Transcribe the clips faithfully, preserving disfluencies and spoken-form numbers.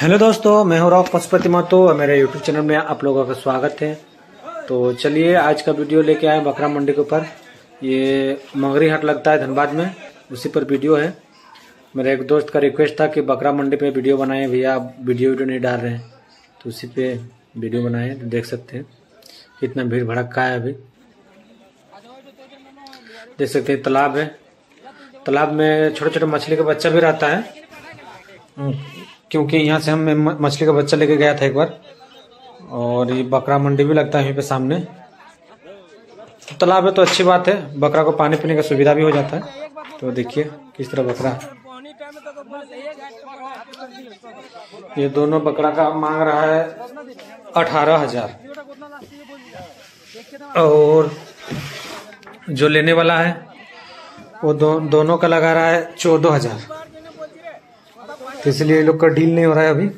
Hello दोस्तों, मैं हूं राव पशुपति महतो और मेरे यूट्यूब चैनल में आप लोगों का स्वागत है। तो चलिए आज का वीडियो लेके आए बकरा मंडी के ऊपर। ये मंगरी हाट लगता है धनबाद में, उसी पर वीडियो है। मेरे एक दोस्त का रिक्वेस्ट था कि बकरा मंडी पे वीडियो बनाएं भैया, आप वीडियो वीडियो नहीं डाल रहे हैं, तो उसी पे वीडियो बनाए। तो देख सकते हैं कितना भीड़ भड़का है। अभी देख सकते हैं तालाब है, तालाब में छोटे छोटे मछली का बच्चा भी रहता है, क्योंकि यहाँ से हम मछली का बच्चा लेके गया था एक बार। और ये बकरा मंडी भी लगता है यहीं पे सामने। तो तालाब है तो अच्छी बात है, बकरा को पानी पीने का सुविधा भी हो जाता है। तो देखिए किस तरह बकरा, ये दोनों बकरा का मांग रहा है अठारह हजार और जो लेने वाला है वो दो, दोनों का लगा रहा है चौदह हजार। तो इसलिए ये लोग का डील नहीं हो रहा है अभी।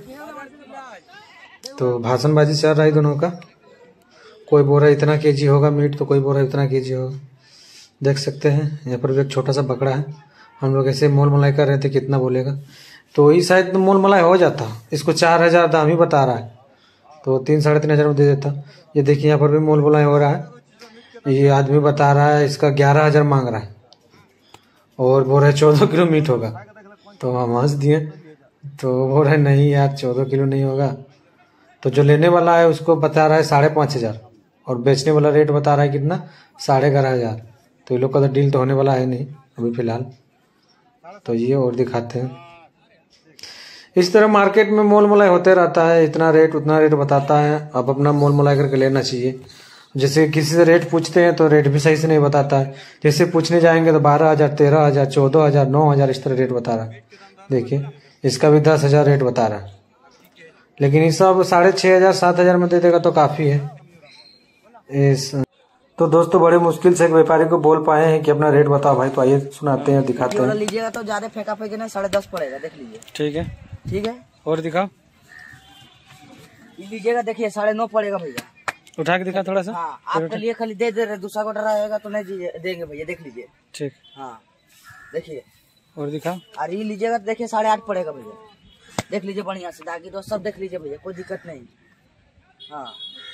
तो भाषणबाजी चल रहा है दोनों का। कोई बोल रहा है इतना केजी होगा मीट, तो कोई बोल रहा है इतना केजी होगा। देख सकते हैं यहाँ पर भी एक छोटा सा बकरा है। हम लोग ऐसे मोल मलाई कर रहे थे कितना बोलेगा, तो ये शायद मोल मलाई हो जाता। इसको चार हजार दाम ही बता रहा है, तो तीन साढ़े तीन हजार में दे देता। ये देखिए यहाँ पर भी मोल मलाई हो रहा है। ये आदमी बता रहा है इसका ग्यारह हजार मांग रहा है और बोल रहा है चौदह किलो मीट होगा। तो हम हंस दिए, तो बोल रहे नहीं यार चौदह किलो नहीं होगा। तो जो लेने वाला है उसको बता रहा है साढ़े पाँच हजार और बेचने वाला रेट बता रहा है कितना, साढ़े ग्यारह हजार। तो ये लोग का तो डील तो होने वाला है नहीं अभी फिलहाल। तो ये और दिखाते हैं। इस तरह मार्केट में मोल मोलाई होते रहता है, इतना रेट उतना रेट बताता है। अब अपना मोल मोलाई करके लेना चाहिए। जैसे किसी से रेट पूछते हैं तो रेट भी सही से नहीं बताता है। जैसे पूछने जाएंगे तो बारह हजार तेरह हजार चौदह हजार नौ हजार इस तरह रेट बता रहा है। देखिए इसका भी दस हजार रेट बता रहा है, लेकिन ये सब साढ़े छः हजार सात हजार में दे देगा तो काफ़ी है। इस तो दोस्तों बड़े मुश्किल से एक व्यापारी को बोल पाए हैं कि अपना रेट बताओ भाई। तो आइए सुनाते हैं, दिखाते हैं। लीजिएगा तो ज्यादा फेंका फेंकी नहीं, साढ़े दस पड़ेगा, देख लीजिए। ठीक है ठीक है, और दिखाओ। लीजिएगा, देखिए साढ़े नौ पड़ेगा भैया। उठा के दिखा थोड़ा सा। हाँ, आपके लिए खाली दे दे रहे, दूसरा को डराएगा तो नहीं देंगे भैया, देख लीजिए। ठीक, हाँ देखिए और दिखा। और ये लीजिएगा तो देखिए साढ़े आठ पड़ेगा भैया, देख लीजिए बढ़िया से। दागी तो सब देख लीजिए भैया, कोई दिक्कत नहीं। हाँ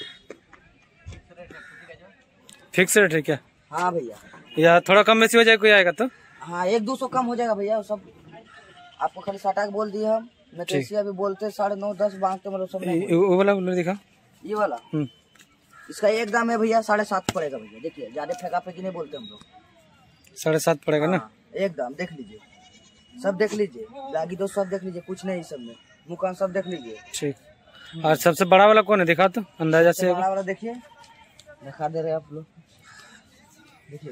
फिक्स रेट है क्या? हाँ भैया, या थोड़ा कम बेसी हो जाए कोई आएगा तो? हाँ एक दो सौ कम हो जाएगा भैया, सब आपको खाली सटा के बोल दिए हम। मैं तो ऐसे अभी बोलते साढ़े नौ दस बांधते मतलब सब नहीं। वो वाला दिखा, ये वाला इसका एक दाम है भैया साढ़े सात पड़ेगा भैया। देखिए ज्यादा फेंका फेंकी नहीं बोलते हम लोग, साढ़े सात पड़ेगा ना एक दाम। देख लीजिए सब देख लीजिए, लागी तो सब देख लीजिए, कुछ नहीं सब में मुकान सब देख लीजिए। ठीक। और सबसे बड़ा वाला कौन है दिखा तो अंदाजा से। बड़ा वाला देखिए, दिखा दे रहे आप लोग, देखिए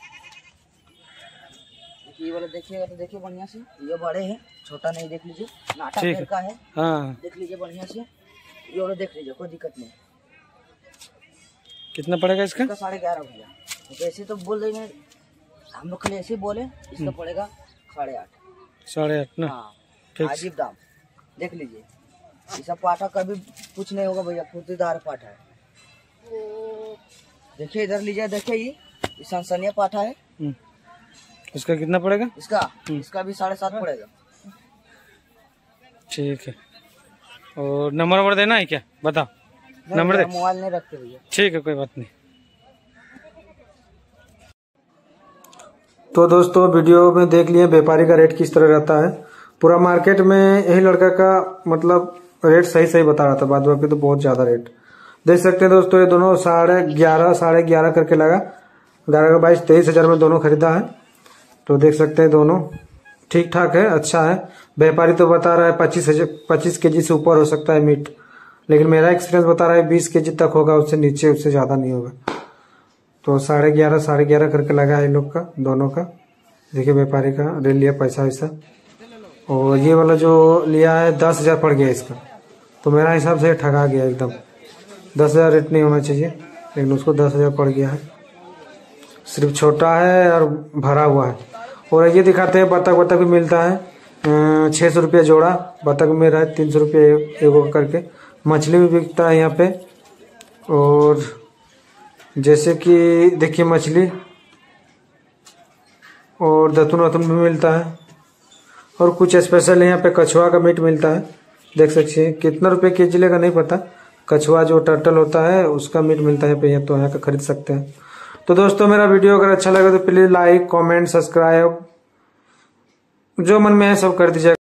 ये वाला देखिएगा तो देखिए बढ़िया से। ये बड़े हैं, छोटा नहीं, देख लीजिए नाटा पेड़ का है। हाँ देख लीजिए बढ़िया से, ये वाला देख लीजिए, कोई दिक्कत नहीं। कितना पड़ेगा इसका? इसका साढ़े ग्यारह भैया। तो ऐसे तो बोल रहे हैं हम लोग, खाली ऐसे बोले। इसका पड़ेगा साढ़े आठ साढ़े आठ ना। हाँ अजीब दाम, देख लीजिए। ये सब पाठा कभी कुछ नहीं होगा भैया, फुर्तीदार पाठा है। देखिए इधर लीजिए, देखिए ये सनसनिया पाठा है। उसका कितना पड़ेगा? इसका इसका भी साढ़े सात पड़ेगा। ठीक है, और नंबर नंबर देना है क्या, बताओ। नंबर दे, मोबाइल नहीं रखते भैया। ठीक है, कोई बात नहीं। तो दोस्तों वीडियो में देख लिए व्यापारी का रेट किस तरह रहता है। पूरा मार्केट में यही लड़का का मतलब रेट सही सही बता रहा था, बाद बाकी तो बहुत ज्यादा रेट। देख सकते हैं दोस्तों ये दोनों साढ़े ग्यारह साढ़े ग्यारह करके लगा, ग्यारह का बाईस तेईस हजार में दोनों खरीदा है। तो देख सकते हैं दोनों ठीक ठाक है, अच्छा है। व्यापारी तो बता रहा है पच्चीस हजार पच्चीस के जी से ऊपर हो सकता है मीट, लेकिन मेरा एक्सपीरियंस बता रहा है बीस के जी तक होगा, उससे नीचे उससे ज्यादा नहीं होगा। तो साढ़े ग्यारह साढ़े ग्यारह करके लगा है इन लोग का, दोनों का। देखिए व्यापारी का ले लिया पैसा वैसा। और ये वाला जो लिया है दस हजार पड़ गया इसका, तो मेरा हिसाब से ठगा गया एकदम। दस हजार रेट नहीं होना चाहिए, लेकिन उसको दस हजार पड़ गया है। सिर्फ छोटा है और भरा हुआ है। और ये दिखाते हैं बतख, बतख भी मिलता है छः सौ रुपया जोड़ा। बतख में रहा है तीन सौ रुपया एगो करके। मछली भी बिकता है यहाँ पे। और जैसे कि देखिए मछली और दतुन वतुन भी मिलता है। और कुछ स्पेशल यहाँ पे कछुआ का मीट मिलता है, देख सकते हैं कितना रुपए के जी लेगा नहीं पता। कछुआ जो टर्टल होता है उसका मीट मिलता है पे, तो यहाँ का खरीद सकते हैं। तो दोस्तों मेरा वीडियो अगर अच्छा लगे तो प्लीज लाइक कमेंट सब्सक्राइब जो मन में है सब कर दीजिएगा।